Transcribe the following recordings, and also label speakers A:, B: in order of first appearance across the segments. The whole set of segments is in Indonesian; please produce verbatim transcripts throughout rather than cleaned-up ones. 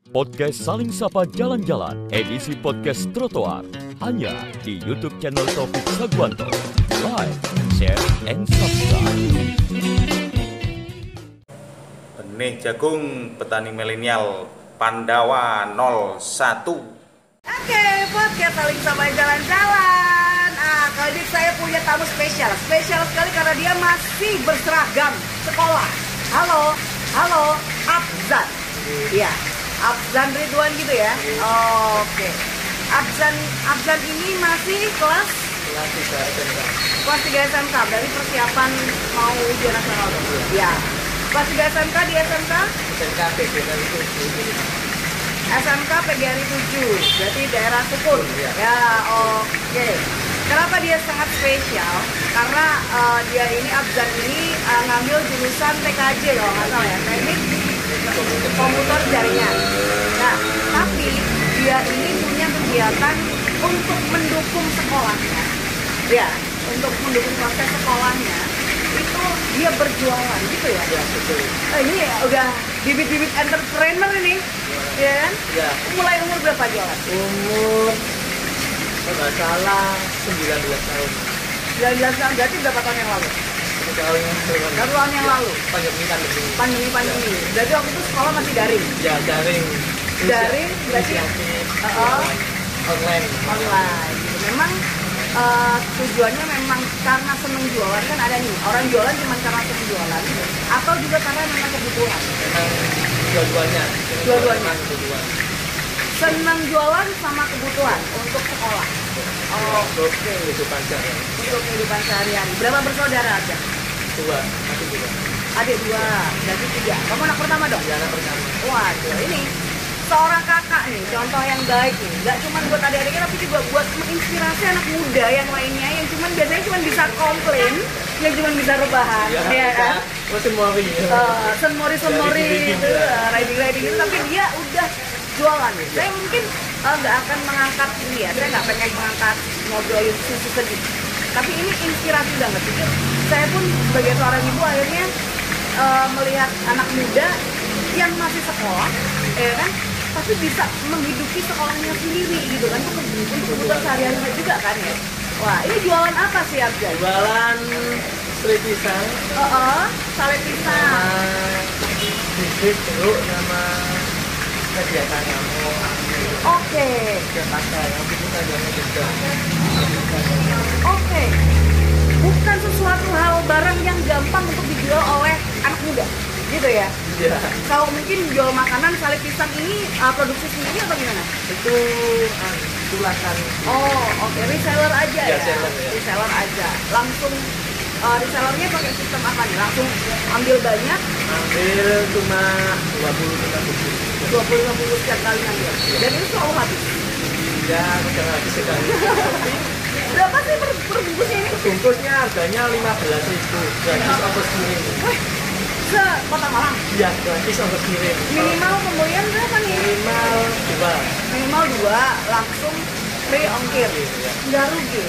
A: Podcast Saling Sapa Jalan-Jalan, edisi podcast trotoar, hanya di YouTube channel Taufik Sagwanto. Like, share, and subscribe.
B: Benih jagung petani milenial Pandawa nol satu.
C: Oke, podcast Saling Sapa Jalan-Jalan. Ah, kali ini saya punya tamu spesial. Spesial sekali karena dia masih berseragam sekolah. Halo, halo, Afzan. Iya, Afzan Ridwan gitu ya. Oh, oke. Okay. Afzan, Afzan ini masih kelas
D: kelas tiga S M K.
C: Kelas tiga S M K, dari persiapan mau ujian nasional. Iya. Kelas tiga S M K di S M K?
D: S M K P G R I tujuh.
C: S M K P G R I tujuh, berarti daerah Sukun.
D: Ya,
C: ya oke. Okay. Kenapa dia sangat spesial? Karena uh, dia ini, Afzan ini uh, ngambil jurusan T K J kalau nggak salah ya, teknik komputer jaringan. Nah, tapi dia ini punya kegiatan untuk mendukung sekolahnya. Ya, untuk mendukung proses sekolahnya itu dia berjualan gitu ya.
D: Ya, betul.
C: Nah, ini udah bibit-bibit entrepreneur ini, ya kan?
D: Ya.
C: Mulai umur berapa jualan?
D: Umur nggak salah sembilan belas tahun.
C: sembilan belas tahun, berarti berapa tahun yang lalu?
D: Satu tahun yang lalu.
C: Satu tahun yang lalu.
D: Pandemi pandemi.
C: Pandemi-pandemi. Berarti waktu itu sekolah masih daring.
D: Ya, daring.
C: Daring berarti
D: inisiatif
C: uh-oh.
D: online.
C: Online. Gitu. Memang uh, tujuannya memang karena seneng jualan, kan ada nih orang jualan cuma karena seneng jualan atau juga karena memang kebutuhan.
D: Memang dua-duanya.
C: Dua-duanya.
D: Dua-duanya.
C: Senang jualan sama kebutuhan untuk sekolah. Oh,
D: untuk
C: oke.
D: kehidupan sehari.
C: Untuk kehidupan sehari-hari. Berapa bersaudara aja?
D: Dua, satu dua.
C: Adik dua, berarti tiga. Kamu anak pertama dong?
D: Ya, anak pertama.
C: Waduh, ini seorang kakak nih, contoh yang baik nih. Gak cuma buat adik-adiknya, tapi juga buat menginspirasi anak muda yang lainnya yang cuman biasanya cuma bisa komplain, yang cuma bisa rebahan,
D: Ya,
C: ya kan?
D: Oh, semua ini.
C: Uh, senmori-senmori
D: Riding-riding,
C: gitu,
D: ya.
C: uh, riding-riding gitu, tapi dia udah jualan. Saya mungkin nggak uh, akan mengangkat ini ya, saya nggak pengen mengangkat ngobrolin susu sedih. Tapi ini inspirasi banget. Jadi saya pun sebagai seorang ibu akhirnya uh, melihat anak muda yang masih sekolah, ya kan, tapi bisa menghidupi sekolahnya sendiri gitu kan, untuk untuk kebutuhan sehari-hari juga kan ya. Wah, ini jualan apa sih Afzan?
D: Jualan strip pisang.
C: Oh, oh, sale pisang.
D: Bibit dulu sama kegiatan kamu.
C: Oke.
D: Ke pasar, aku bukan jualnya juga.
C: Oke. Bukan sesuatu hal barang yang gampang untuk dijual oleh anak muda, gitu ya?
D: Iya.
C: Kalau mungkin jual makanan sale pisang ini uh, produksi sendiri atau gimana?
D: Itu ah, tulasan.
C: Oh, oke, reseller aja ya?
D: Ya, reseller, ya.
C: Reseller aja. Langsung uh, resellernya pakai sistem apa nih? Langsung ambil banyak?
D: Ambil cuma dua puluh lima bungkus.
C: dua puluh lima puluh setiap kali ambil. Dan itu selalu habis.
D: Ya, udah habis sekali.
C: Berapa sih per, per bungkusnya ini?
D: Bungkusnya harganya lima belas ribu. Gratis ongkos kirim.
C: Wih, se Kota Malang.
D: Iya, gratis ongkos kirim.
C: Minimal pembelian berapa nih?
D: Minimal dua.
C: Minimal dua, langsung free ongkir.
D: Iya.
C: Nggak rugi.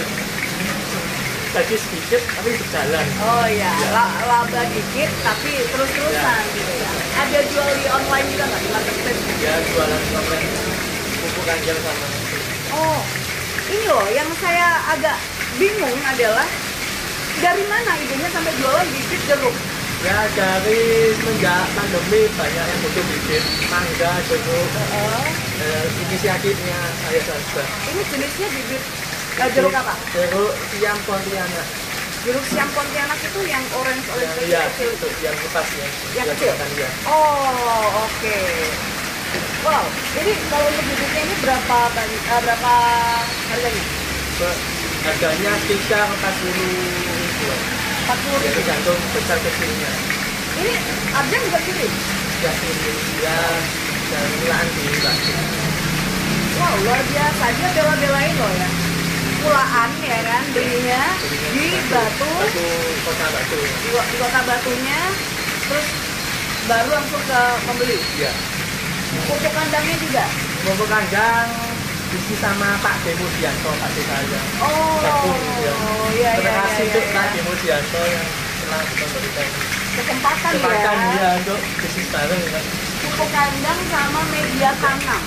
D: Tadi sedikit tapi berjalan.
C: Oh iya,
D: Ya.
C: La- laba dikit tapi terus-terusan
D: Ya.
C: gitu ya. Ada jual di online juga nggak di marketplace?
D: Ya, jualan online pupuk kanjeng sama.
C: Oh, ini loh yang saya agak bingung adalah dari mana idenya sampai jualan bibit jeruk?
D: Ya, dari semenjak pandemi banyak yang butuh bibit mangga, jeruk.
C: Oh,
D: Eh, inisiatifnya saya saja.
C: ini jenisnya bibit eh, jeruk apa?
D: Jeruk siam Pontianak.
C: Jeruk siam Pontianak itu yang orange orange
D: Yang iya,
C: kecil itu.
D: itu yang lepas ya.
C: Yang kecil?
D: Kan, ya.
C: Oh, oke. Wow, jadi kalau untuk bibitnya ini berapa ban- eh, berapa harganya?
D: Be- Harganya sekitar empat puluh ribu.
C: empat puluh
D: Ya,
C: ribu.
D: tergantung besar kecilnya.
C: Ini Abjang juga kirim?
D: Ya, ini ya dan milaan di Bandung.
C: Wow, luar biasa. Dia bela-belain loh ya. Pulaan ya kan, belinya di Batu,
D: Batu kota Batu.
C: di, di kota Batunya, terus baru langsung ke pembeli.
D: Ya.
C: Pupuk kandangnya juga?
D: Pupuk kandang diisi sama Pak Demudianto, Pak saya.
C: Oh,
D: Batu, ya.
C: iya,
D: Terima
C: iya,
D: kasih
C: iya,
D: untuk
C: iya.
D: Pak Demudianto yang telah memberikan
C: Kesempatan
D: kesempatan
C: ya.
D: dia untuk bisnis bareng. Kan.
C: pupuk kandang sama media tanam.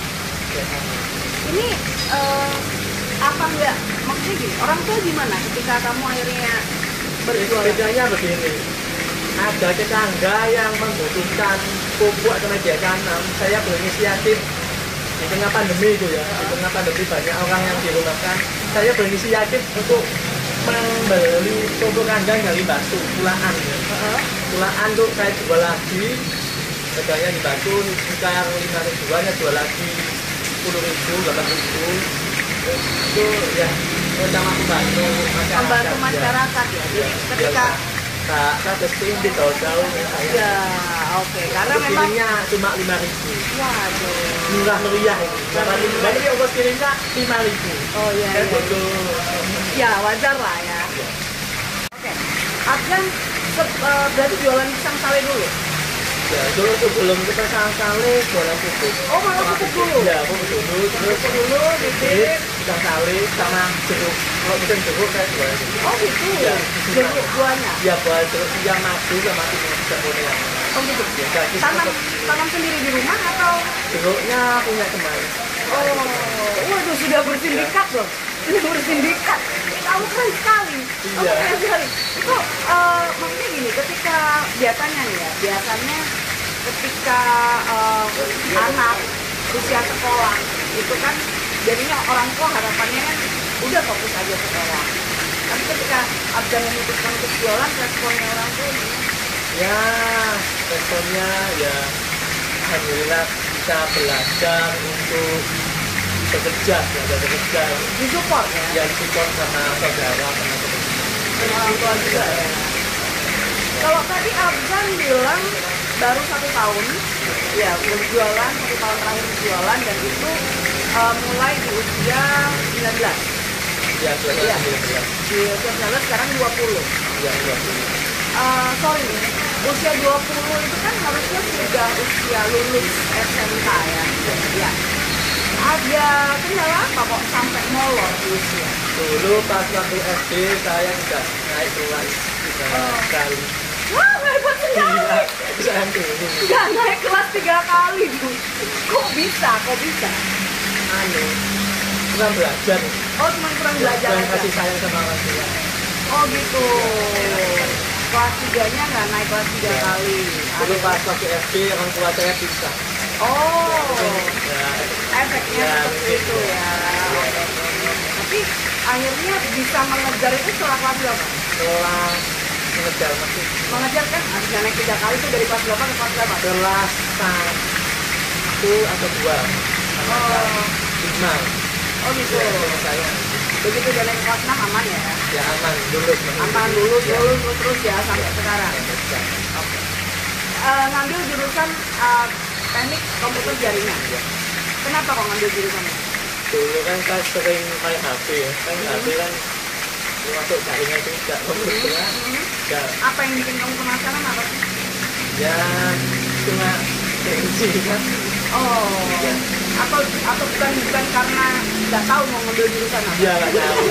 C: Ini eh, apa enggak? Maksudnya gini, orang tua gimana ketika kamu akhirnya berjualan?
D: Bedanya begini, ada tetangga yang membutuhkan pupuk atau media tanam, saya berinisiatif di tengah pandemi itu ya, di tengah pandemi banyak orang yang dirumahkan, saya berinisiatif untuk membeli pupuk kandang dari Batu, Pulaan ya. Pulaan tuh saya jual lagi, harganya di Batu sekitar lima ribuan, ya jual lagi sepuluh ribu, delapan ribu, itu ya sama membantu masyarakat.
C: Membantu masyarakat ya. Jadi ketika
D: tak tak testing di tahu-tahu saya.
C: ya oke, karena memang
D: kirimnya cuma lima ribu.
C: waduh.
D: Murah meriah ini. Karena di Bali dia ongkos kirimnya lima ribu.
C: Oh iya.
D: Saya
C: iya.
D: bodoh.
C: Ya wajar lah ya. Oke, Afgan se- eh, berarti jualan pisang sale dulu.
D: Ya, dulu sebelum kita sang-sale jualan pupuk.
C: Oh malah pupuk dulu.
D: Ya, pupuk dulu, terus
C: Pupuk dulu, bibit.
D: pisang sale sama jeruk. Kalau musim jeruk saya jualan.
C: Oh gitu.
D: Ya.
C: Jeruk buahnya.
D: Ya, buat jeruk yang madu sama pisang yang.
C: Oh gitu.
D: Ya, gratis.
C: Tanam tanam sendiri di rumah atau?
D: Jeruknya punya teman.
C: Oh, waduh sudah bersindikat loh. Sudah bersindikat. Eh, Kamu keren sekali. Kamu
D: Iya.
C: keren sekali. Itu eh, maksudnya gini, ketika biasanya nih ya, biasanya ketika eh, anak usia sekolah itu kan jadinya orang tua harapannya kan udah fokus aja sekolah. Tapi ketika Abdan memutuskan untuk jualan, responnya orang tua gimana?
D: Ya, responnya ya alhamdulillah bisa belajar untuk bekerja, belajar bekerja.
C: Disupport ya?
D: Ya support sama saudara, sama teman.
C: Sama orang tua juga ya. Kalau tadi Abdan bilang baru satu tahun, ya berjualan, satu tahun terakhir berjualan dan itu eh, mulai di usia sembilan belas.
D: Ya, jualan
C: Iya.
D: sembilan belas.
C: Di usia sembilan belas sekarang dua puluh.
D: Ya, dua puluh.
C: Eh, sorry nih, usia dua puluh itu kan harusnya sudah usia lulus S M K ya. Ya. Ada kendala apa kok sampai molor di usia?
D: Dulu pas waktu S D saya sudah naik kelas tiga
C: Oh.
D: kali.
C: Wah, hebat sekali.
D: Iya, bisa dulu.
C: Gak naik kelas tiga kali, Bu. Kok bisa? Kok bisa?
D: Anu, kurang belajar.
C: Oh, cuma kurang belajar
D: Kurang
C: aja.
D: kasih sayang sama orang tua.
C: Oh, gitu. Kelas tiganya nggak naik kelas tiga
D: Ya.
C: kali.
D: Dulu pas waktu S D orang tua saya bisa.
C: Oh,
D: Ya,
C: efeknya
D: Ya,
C: seperti
D: mungkin.
C: itu ya. Tapi akhirnya bisa mengejar itu setelah kelas berapa?
D: kelas mengejar masih
C: Mengejar kan? Harus naik tiga kali itu dari kelas berapa ke kelas berapa?
D: kelas satu atau dua
C: Oh,
D: lima.
C: oh gitu.
D: Ya, sama saya.
C: Begitu udah naik kelas enam aman ya?
D: Ya aman dulu.
C: Aman dulu, dulu, terus, terus ya sampai sekarang.
D: Bisa.
C: Eh, ngambil jurusan eh, teknik komputer jaringan.
D: Ya.
C: Kenapa kok ngambil jurusannya?
D: Dulu kan saya sering main H P ya, kan H P kan masuk jaringan juga komputer ya,
C: Apa yang bikin kamu penasaran apa sih?
D: ya cuma gengsi kan.
C: Oh,
D: Ya.
C: atau atau bukan bukan karena nggak tahu mau ngambil jurusan apa?
D: Dia nggak tahu.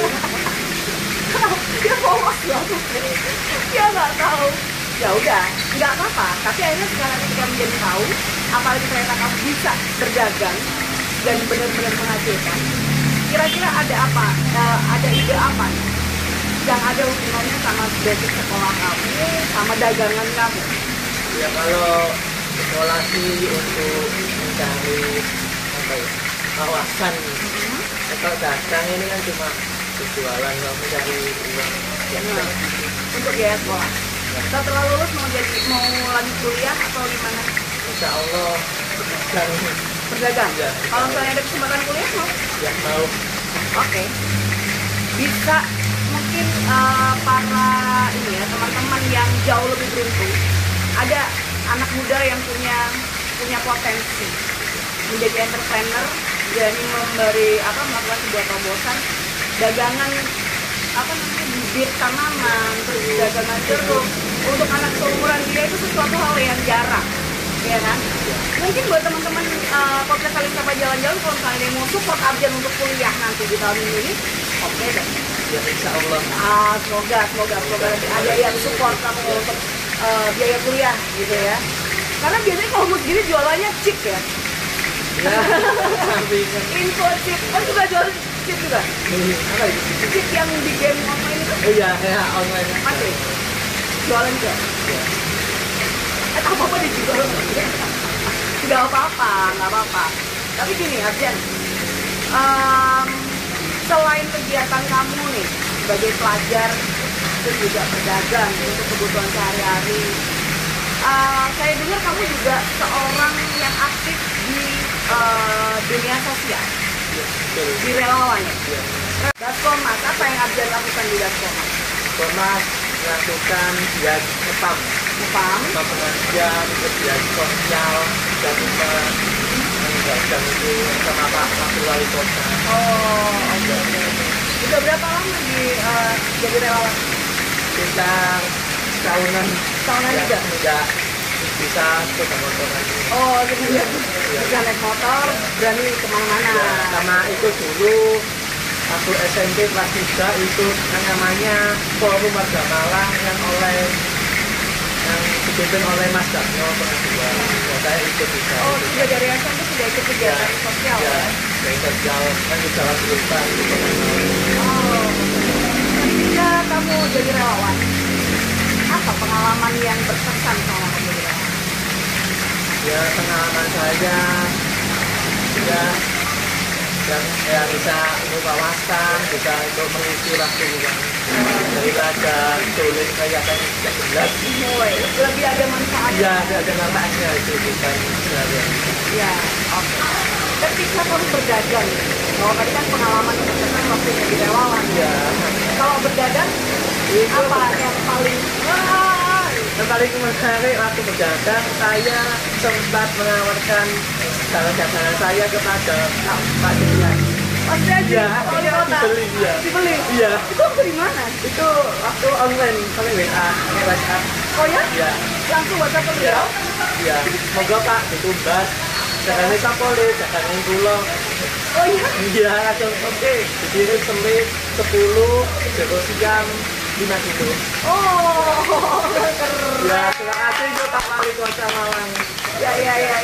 C: Dia polos banget. Dia nggak tahu. Ya udah, nggak apa-apa. Tapi akhirnya sekarang ketika menjadi tahu, apalagi ternyata kamu bisa berdagang dan benar-benar menghasilkan. Kira-kira ada apa? Eh, ada ide apa nih? Yang ada hubungannya sama basic sekolah kamu, sama dagangan kamu.
D: Ya kalau sekolah sih untuk mencari apa ya kawasan. Ya, kalau dagang ini kan cuma berjualan, nggak mencari uang. Ya,
C: Nah, untuk biaya sekolah. Setelah lulus mau jadi mau lanjut kuliah atau gimana?
D: Insya Allah dan
C: Berdagang.
D: Ya.
C: Kalau misalnya ada kesempatan kuliah mau?
D: ya mau.
C: Oke. Bisa mungkin eh, para ini ya teman-teman yang jauh lebih beruntung. Ada anak muda yang punya punya potensi menjadi entrepreneur, berani memberi apa melakukan sebuah terobosan dagangan apa namanya bibit tanaman, terus dagangan jeruk untuk anak seumuran dia itu sesuatu hal yang jarang, ya kan? Mungkin buat teman-teman uh, podcast saling sapa jalan-jalan kalau misalnya ada yang mau support Abjan untuk kuliah nanti di tahun ini, oke deh.
D: Ya insya Allah.
C: Ah, semoga, semoga, semoga nanti ada yang support kamu untuk uh, biaya kuliah gitu ya. Karena biasanya kalau mood gini jualannya chip ya.
D: Ya, sampingan.
C: Info chip. Oh juga jual chip juga.
D: Ini apa itu?
C: Chip yang di game online itu
D: Oh iya, ya online.
C: masih jualan juga.
D: Ya.
C: Eh apa-apa dijual. Nggak apa-apa, nggak apa-apa. Tapi gini Arjen, um, selain kegiatan kamu nih sebagai pelajar terus juga berdagang untuk kebutuhan sehari-hari, uh, saya dengar kamu juga seorang yang aktif di uh, dunia sosial,
D: Ya, betul.
C: di relawan ya.
D: Ya.
C: Daskomas, apa yang Arjen lakukan di Daskomas?
D: Thomas melakukan dia ngepam,
C: Ngepam?
D: ngepam pengajian, kegiatan sosial, dan juga mengajarkan itu sama Pak Wakil Wali Kota.
C: Oh, oke oke. Udah berapa lama di uh, jadi relawan?
D: Sekitar tahunan.
C: Tahunan
D: ya,
C: juga?
D: Enggak bisa sepeda motor lagi.
C: Oh, jadi dia bisa naik motor, berani kemana-mana.
D: Ya, sama itu dulu aku S M P kelas tiga itu yang namanya Forum Warga Malang yang oleh yang dipimpin oleh Mas Darno pengajian. Ya, saya ikut juga.
C: Oh,
D: itu.
C: sudah dari S M P sudah ikut kegiatan
D: Ya,
C: sosial
D: ya,
C: ya?
D: dari sosial kan di Jawa Selatan gitu.
C: Oh, ketika kamu jadi relawan, apa pengalaman yang berkesan sama kamu jadi relawan?
D: Ya pengalaman saya ya yang ya bisa untuk wawasan, bisa untuk mengisi waktu luang daripada sulit kayak kan tidak jelas.
C: Mulai, lebih ada manfaatnya.
D: Iya, ada ada manfaatnya itu bukan seharian.
C: Ya, oke. Ketika kamu berdagang, kalau tadi kan pengalaman yang berkesan waktu jadi relawan.
D: Iya.
C: Kalau berdagang,
D: Itu
C: apa yang paling wah,
D: yang paling menarik waktu berdagang, saya sempat menawarkan barang dagangan saya kepada Pak Julian.
C: pasti aja
D: Iya,
C: wali kota
D: dibeli, iya.
C: dibeli.
D: Iya.
C: Itu waktu di mana?
D: Itu waktu online, paling W A, pakai WhatsApp.
C: Oh ya?
D: Iya.
C: Langsung WhatsApp ke
D: Ya,
C: beliau?
D: ya. Moga Pak ditumbas. Jangan sapole, jangan pulau.
C: Oh iya?
D: Iya, langsung oke. Dikirim selit sepuluh, joko siang lima kilo.
C: Oh, keren.
D: Ya, terima kasih untuk Pak Wali Kota Malang.
C: Ya, ya, ya.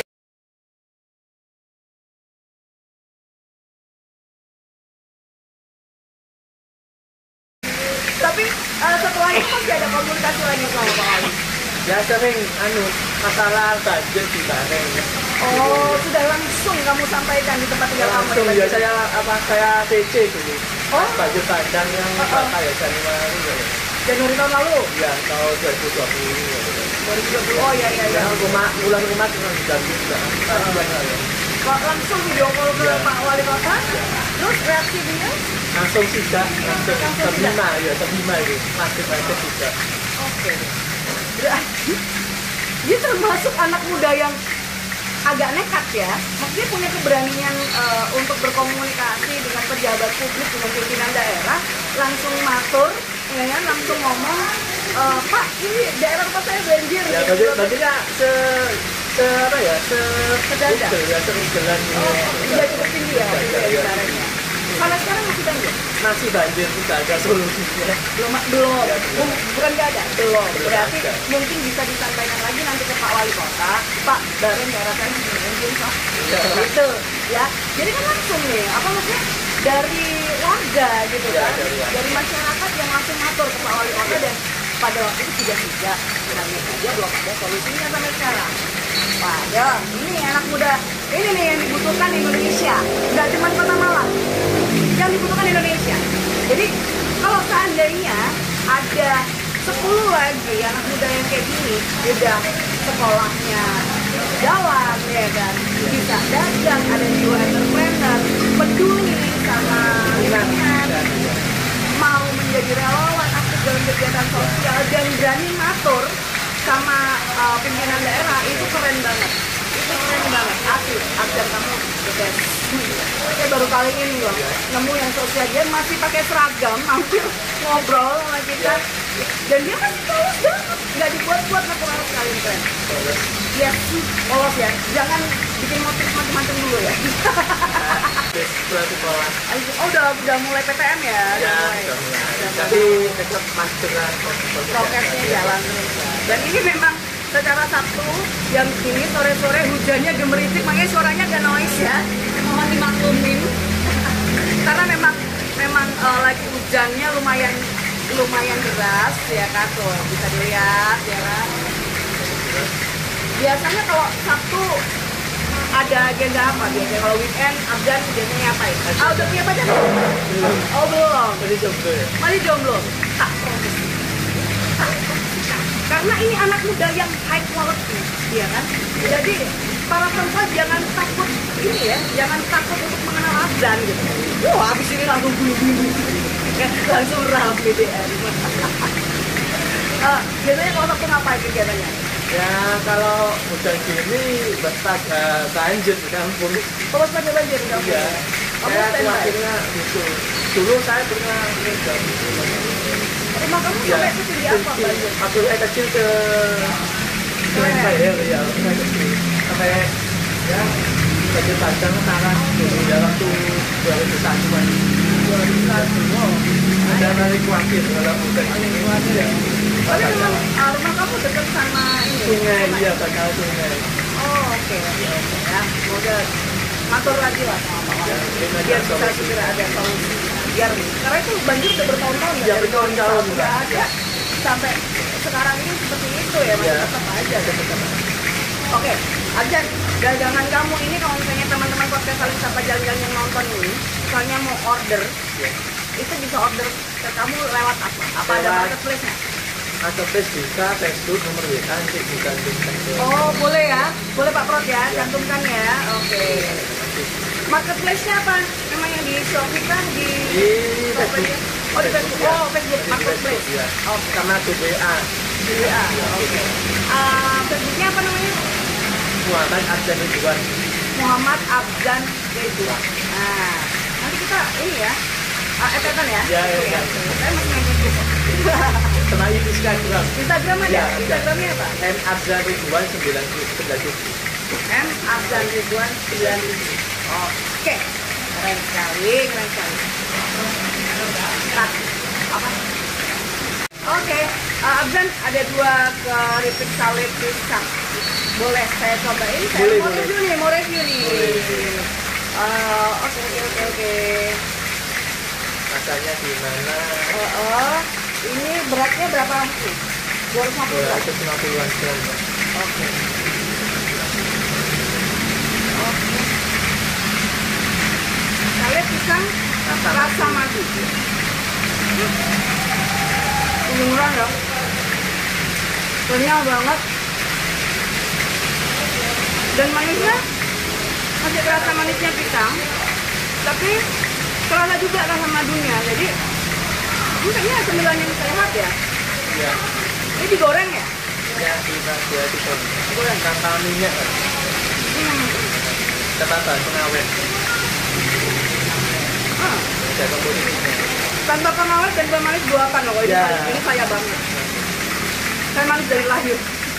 C: Tapi eh, setelah itu masih ada komunikasi lagi sama Pak Wali?
D: Ya sering anu masalah banjir di Bareng.
C: Oh, sudah langsung kamu sampaikan di tempat tinggal kamu?
D: Langsung ya saya apa saya T C dulu.
C: Oh.
D: Banjir bandang yang
C: Oh, oh.
D: bakal ya Januari ya.
C: Januari tahun lalu?
D: Ya tahun dua ribu dua puluh.
C: dua ribu dua puluh. Oh iya iya iya.
D: Ya rumah bulan rumah cuma diganti juga. Bulan lalu.
C: Kok langsung video call ke
D: Iya.
C: Pak Wali Kota? Terus reaksi dia?
D: Langsung sidak, langsung
C: Langsung
D: terima ya terima itu masih masih sidak.
C: Oke. Berarti dia termasuk anak muda yang agak nekat ya. Maksudnya punya keberanian eh, untuk berkomunikasi dengan pejabat publik, dengan pimpinan daerah, langsung matur, ya kan, langsung ngomong, eh, Pak, ini daerah tempat saya banjir.
D: Ya
C: gitu.
D: berarti berarti ya se se apa ya se
C: Sedadak.
D: Google ya sejalan.
C: Oh, udah cukup tinggi ya, itu ya caranya. Sampai sekarang masih banjir?
D: Masih banjir tidak ada solusinya.
C: Belum, belum.
D: Ya, belum.
C: Bum- bukan nggak ada, belum.
D: Belum
C: Berarti
D: ada.
C: mungkin bisa disampaikan lagi nanti ke Pak Wali Kota, Pak, Bareng daerah saya masih banjir, Pak.
D: Ya.
C: Gitu, ya. Jadi kan langsung nih, apa maksudnya dari warga gitu
D: Ya,
C: kan,
D: dari warga.
C: dari masyarakat yang langsung ngatur ke Pak Wali Kota dan pada waktu itu sudah tidak, hanya saja belum ada solusinya sampai sekarang. Padahal ini anak muda, ini nih yang dibutuhkan di Indonesia, nggak cuma Kota Malang, yang dibutuhkan di Indonesia. Jadi kalau seandainya ada sepuluh lagi anak muda yang kayak gini, udah sekolahnya jalan ya kan, bisa dagang, ada jiwa entrepreneur, peduli sama lingkungan, mau menjadi relawan, aktif dalam kegiatan sosial dan berani ngatur sama uh, pimpinan daerah, itu keren banget. Itu keren banget, asli. Agar kamu the best. Saya baru kali ini loh nemu yang sosial, dia masih pakai seragam, mampir ngobrol sama kita, dan dia masih polos banget, nggak dibuat-buat, natural sekali, keren. Ya, polos ya, jangan bikin motif macam-macam dulu ya.
D: Setelah sekolah.
C: Oh udah udah mulai P T M ya?
D: Ya,
C: mulai.
D: sudah mulai.
C: Udah
D: Tapi
C: mulai.
D: tetap maskeran.
C: Prokesnya jalan terus. Dan ini memang secara Sabtu jam ini sore-sore hujannya gemericik, makanya suaranya agak noise ya. Mohon dimaklumin. Karena memang memang uh, lagi hujannya lumayan lumayan deras ya kan, tuh bisa dilihat ya kan. Biasanya kalau Sabtu ada agenda apa biasanya? Kalau weekend Abdan biasanya apa ya? Ah, udah punya pacar?
D: Belum.
C: Oh belum.
D: Masih jomblo ya.
C: Masih jomblo. Tak protes. Tak protes. Karena ini anak muda yang high quality, ya kan? Jadi para perempuan jangan takut ini ya, jangan takut untuk mengenal Abdan gitu. Wah, habis ini langsung bulu-bulu, langsung rapi deh. uh, biasanya kalau Sabtu ngapain kegiatannya?
D: Ya kalau hujan gini bertaga banjir di kampung.
C: Kalau sepeda banjir di kampung?
D: Iya.
C: Kamu
D: Saya
C: standby?
D: khawatirnya gitu. Dulu saya pernah kerja di
C: Rumah kamu
D: ya,
C: sampai setinggi apa banjir?
D: waktu saya kecil ke Keren Bayar ya, waktu saya kecil sampai ya kecil Padang tanah dulu ya waktu dua ribu satu kan.
C: dua ribu satu. Wow.
D: Ada kali khawatir kalau hujan
C: Khawatir ya? Tapi memang uh, rumah kamu dekat sama ini?
D: sungai, iya bakal sungai.
C: Oh oke, oke, oke ya. Semoga matur lagi lah sama Pak
D: Ya,
C: Wali.
D: terima
C: Biar
D: kasih.
C: bisa segera ada solusi. Biar karena itu banjir udah bertahun-tahun
D: Iya, bertahun-tahun,
C: udah
D: Mbak.
C: ada sampai sekarang ini seperti itu ya, masih
D: Ya.
C: tetap aja tetap. Oke, Abdan, dagangan kamu ini kalau misalnya teman-teman podcast saling sapa jalan-jalan yang nonton ini, misalnya mau order,
D: Ya.
C: itu bisa order ke kamu lewat apa? Apa ada
D: Lewat-
C: marketplace-nya?
D: Marketplace bisa, Facebook, nomor W A nanti bukan bukan.
C: Oh boleh ya, boleh Pak Prot ya,
D: Ya.
C: cantumkan ya. Oke. Marketplace-nya apa? Memang yang di Shopee kah? Di
D: Di Facebook.
C: Oh di Facebook.
D: ya.
C: Oh Facebook
D: Di
C: Marketplace.
D: Facebook, ya.
C: Oke.
D: Sama di W A
C: Di W A. Oke. Ah, Facebooknya apa namanya?
D: Muhammad Abdan Ridwan.
C: Muhammad Abdan Ridwan. Nah, nanti kita ini ya. Uh, etetan ya?
D: Ya, ya,
C: Oke,
D: ya.
C: oke. Saya masih main Facebook kok.
D: Sama Instagram.
C: Instagram ada?
D: Ya, ada.
C: Instagramnya apa?
D: M Abdan Ridwan sembilan tujuh.
C: M Abdan Ridwan sembilan tujuh. Oke, keren sekali, keren sekali. Nah, apa? Oke, uh, Abdan ada dua keripik sawit pisang. Boleh saya cobain? Saya
D: Boleh,
C: mau
D: boleh.
C: review nih, mau review nih.
D: Boleh.
C: Uh, Oke, oke, oke, oke.
D: Rasanya gimana?
C: Uh, uh, ini beratnya berapa sih? dua ratus lima puluh
D: dua
C: gram.
D: ratus lima puluh gram.
C: Oke. Oke. Sawit pisang
D: Rasa
C: rasa madu. Ini murah dong. Kenyal banget. Dan manisnya masih terasa manisnya pisang, tapi terasa juga rasa madunya. Jadi ini kayaknya cemilan yang sehat ya.
D: Ya,
C: Ini digoreng ya?
D: ya bisa dia itu
C: Goreng.
D: tanpa minyak kan?
C: Hmm.
D: Tanpa bahan pengawet.
C: Ah.
D: Ada komposisinya.
C: Tanpa pengawet dan pemanis buakan loh. Ini,
D: Ya.
C: manis. Ini saya banget. Saya manis dari lahir.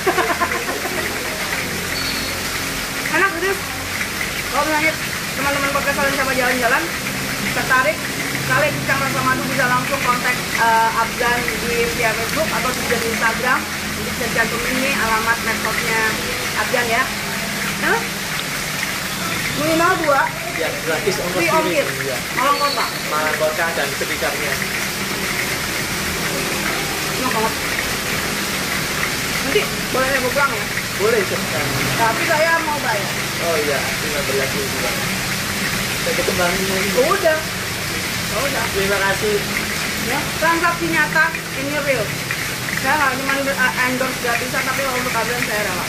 C: Enak gitu. Kalau misalnya teman-teman podcast kalian sama jalan-jalan tertarik kalian pisang rasa madu bisa langsung kontak uh, Abdan di via Facebook atau di Instagram. Nanti bisa cantumin nih alamat medsos-nya Abdan ya. Huh? Minimal dua
D: Ya, gratis ongkos
C: free ongkir.
D: kirim. Ya.
C: Malang Kota.
D: Malang Kota dan sekitarnya.
C: Enak banget. Nanti boleh saya bawa pulang ya.
D: Boleh sebentar.
C: Tapi saya mau bayar.
D: Oh iya, lima belas ribu. Saya kembangin lagi.
C: Udah. Oh, udah.
D: Terima kasih.
C: Ya, transaksi nyata ini real. Saya nggak cuma uh, endorse gratisan, tapi kalau untuk kalian saya rela.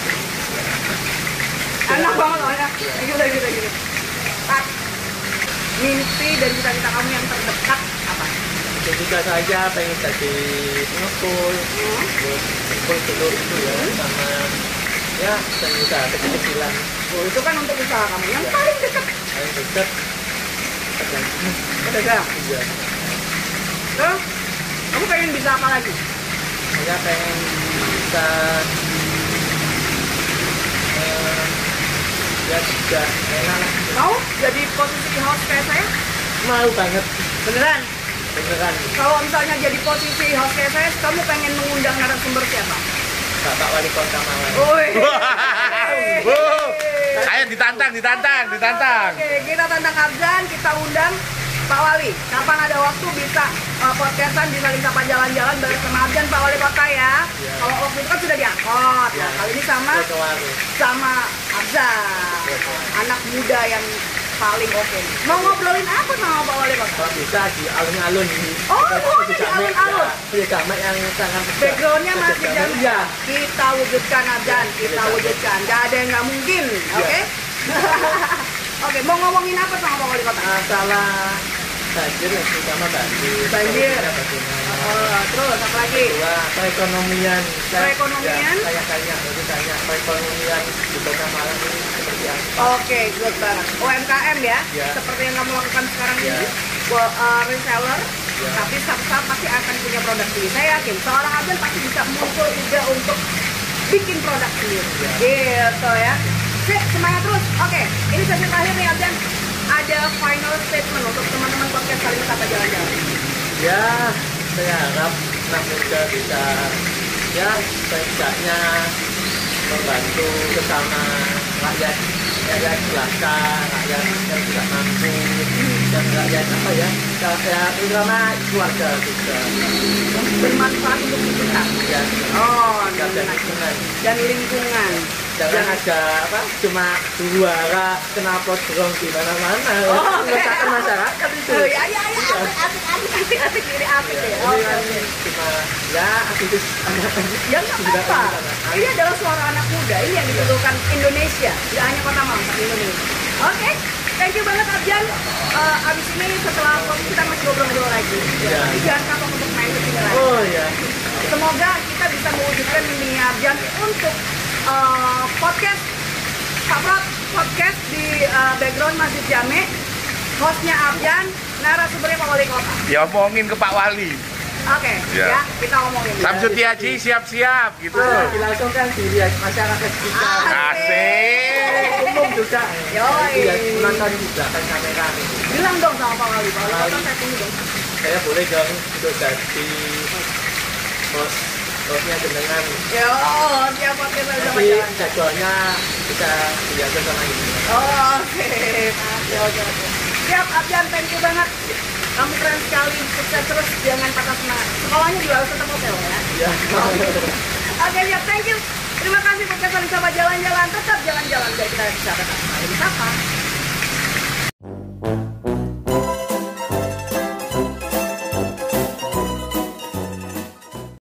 C: Enak banget soalnya. Gitu, gitu, gitu. Tak. Mimpi dan cita-cita kamu yang terdekat apa?
D: Jika saja pengen jadi pengepul,
C: Hmm?
D: terus pengepul telur itu ya, sama ya dan usaha kecil-kecilan.
C: Oh, itu kan untuk usaha kamu yang paling dekat.
D: Paling dekat pedagang.
C: Pedagang.
D: Iya.
C: Terus, kamu pengen bisa apa lagi?
D: Saya pengen bisa eh, ya juga enak lah.
C: Mau jadi posisi host kayak saya?
D: Mau banget
C: Beneran?
D: beneran.
C: Kalau misalnya jadi posisi host kayak saya, kamu pengen mengundang narasumber siapa?
D: Bapak Wali Kota Malang.
C: Woi.
B: Wow. Saya ditantang, ditantang, ditantang.
C: Oke, kita tantang Abjan, kita undang Pak Wali. Kapan ada waktu bisa uh, podcastan, bisa Sapa jalan-jalan bareng sama Abjan, Pak Wali Kota ya.
D: Ya.
C: Kalau waktu itu kan sudah diangkut.
D: Ya.
C: Nah, kali ini sama
D: Trotoar.
C: sama Abjan, anak muda yang paling oke. Mau ngobrolin apa sama Pak Wali Kota?
D: Kalau bisa di alun-alun ini.
C: Oh, mau di alun-alun.
D: Iya, Jamek yang sangat
C: Backgroundnya masih
D: Jamek.
C: jam.
D: Iya.
C: Kita wujudkan Abjan, kita wujudkan. Gak ada yang nggak mungkin, oke? Oke, mau ngomongin apa sama Pak Wali Kota?
D: Masalah banjir yang terutama banjir.
C: Banjir.
D: Solusinya bagaimana?
C: Oh, terus apa lagi?
D: Kedua, perekonomian. Saya-
C: Perekonomian?
D: Ya, saya tanya, jadi tanya perekonomian di Kota Malang ini seperti apa?
C: Oke, good banget. U M K M ya,
D: Ya.
C: seperti yang kamu lakukan sekarang
D: Ya.
C: ini, well, uh, reseller,
D: Ya.
C: tapi suatu saat pasti akan punya produk sendiri. Saya yakin seorang Abjan pasti bisa muncul ide untuk bikin produk sendiri.
D: Ya.
C: Gitu ya. Sip, semangat terus. Oke, ini sesi terakhir nih Abjan. Ada final statement untuk teman-teman podcast kali ini Sapa jalan-jalan.
D: Ya, saya harap anak muda bisa ya setidaknya membantu sesama rakyat rakyat jelata, rakyat yang tidak mampu, dan rakyat apa ya, ya terutama keluarga juga.
C: Bermanfaat untuk kita.
D: Ya,
C: Oh,
D: dan
C: dan,
D: lingkungan.
C: dan lingkungan.
D: Jangan ada apa cuma suara knalpot dorong di mana-mana.
C: Oh,
D: Meresahkan masyarakat itu.
C: Oh, ya, ya, ya, asik, asik, asik, asik, asik, ini asik
D: Ya,
C: ya.
D: ini
C: Oke,
D: kan
C: oke.
D: cuma ya aktivis
C: Ya nggak apa-apa. Ini adalah suara anak muda. Ini yang dibutuhkan Indonesia. Tidak hanya Kota Malang, tapi Indonesia. Oke, thank you banget Abjan. Eh, abis ini setelah podcast kita masih ngobrol-ngobrol lagi.
D: Ya.
C: Tapi jangan kapok untuk main ke sini lagi.
D: Oh ya.
C: Semoga kita bisa mewujudkan mini Abjan untuk eh, podcast Pak Prot, podcast di eh, background Masjid Jamek. Hostnya Abjan, narasumbernya Pak Wali Kota.
B: Ya omongin ke Pak Wali.
C: Oke,
B: Ya.
C: ya kita ngomongin.
B: Samsutiaji siap-siap gitu.
C: Ah.
D: Dilangsungkan dilihat masyarakat kita.
B: Asik.
D: Umum juga.
C: Yoi.
D: Lihat menonton di belakang kamera ini.
C: Bilang dong sama Pak Wali, Pak Wali Kota
D: Wali.
C: saya tunggu dong.
D: Saya boleh dong untuk jadi host hostnya jenengan.
C: Yo, siap podcast sama
D: Tapi
C: jalan.
D: jadwalnya bisa diatur sama ini.
C: Oh, oke, oke, oke, oke. Siap, Abjan, thank you banget. Kamu keren sekali, sukses terus, jangan patah semangat. Sekolahnya juga harus tetap oke ya.
D: Ya.
C: Oke, siap, thank you. Terima kasih podcast Saling Sapa jalan-jalan, tetap jalan-jalan biar kita bisa tetap saling sapa.